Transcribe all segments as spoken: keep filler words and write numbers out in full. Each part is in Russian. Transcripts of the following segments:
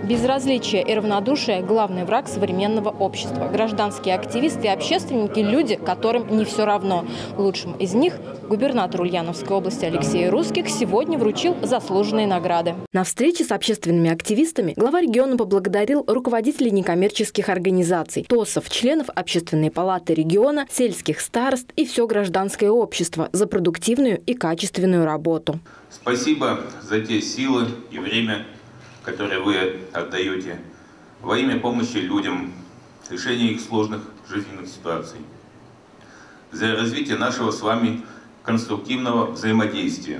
Безразличие и равнодушие – главный враг современного общества. Гражданские активисты и общественники – люди, которым не все равно. Лучшим из них губернатор Ульяновской области Алексей Русских сегодня вручил заслуженные награды. На встрече с общественными активистами глава региона поблагодарил руководителей некоммерческих организаций, ТОСов, членов Общественной палаты региона, сельских старост и все гражданское общество за продуктивную и качественную работу. Спасибо за те силы и время, которые вы отдаете во имя помощи людям, решения их сложных жизненных ситуаций, за развитие нашего с вами конструктивного взаимодействия.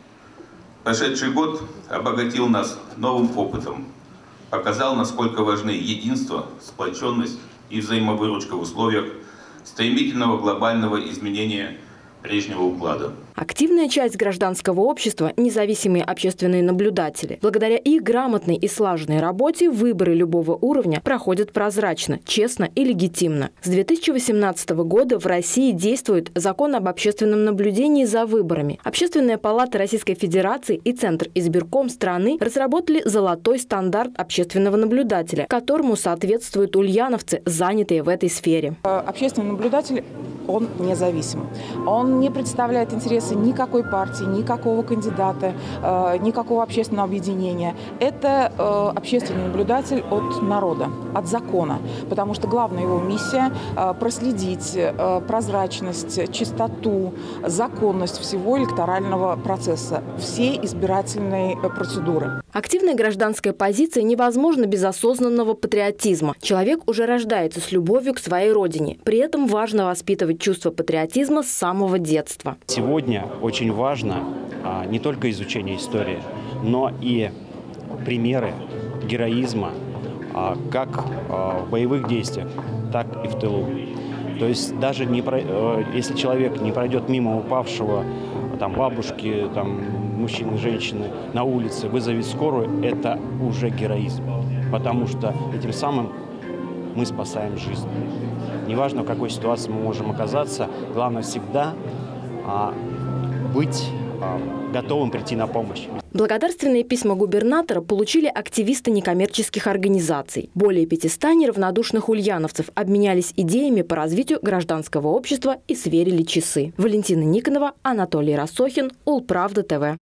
Прошедший год обогатил нас новым опытом, показал, насколько важны единство, сплоченность и взаимовыручка в условиях стремительного глобального изменения прежнего уклада. Активная часть гражданского общества – независимые общественные наблюдатели. Благодаря их грамотной и слаженной работе выборы любого уровня проходят прозрачно, честно и легитимно. С две тысячи восемнадцатого года в России действует закон об общественном наблюдении за выборами. Общественная палата Российской Федерации и Центр избирком страны разработали золотой стандарт общественного наблюдателя, которому соответствуют ульяновцы, занятые в этой сфере. Общественный наблюдатель, он независим. Он не представляет интересы никакой партии, никакого кандидата, э, никакого общественного объединения. Это э, общественный наблюдатель от народа, от закона. Потому что главная его миссия э, – проследить э, прозрачность, чистоту, законность всего электорального процесса, всей избирательной э, процедуры. Активная гражданская позиция невозможна без осознанного патриотизма. Человек уже рождается с любовью к своей родине. При этом важно воспитывать чувство патриотизма с самого детства. Сегодня очень важно а, не только изучение истории, но и примеры героизма а, как а, в боевых действиях, так и в тылу. То есть даже не про, а, если человек не пройдет мимо упавшего там, бабушки, там, мужчины, женщины на улице, вызовет скорую, это уже героизм. Потому что этим самым мы спасаем жизнь. Неважно, в какой ситуации мы можем оказаться, главное всегда а, быть а, готовым прийти на помощь. Благодарственные письма губернатора получили активисты некоммерческих организаций. Более пятисот неравнодушных ульяновцев обменялись идеями по развитию гражданского общества и сверили часы. Валентина Никонова, Анатолий Рассохин, Улправда ТВ.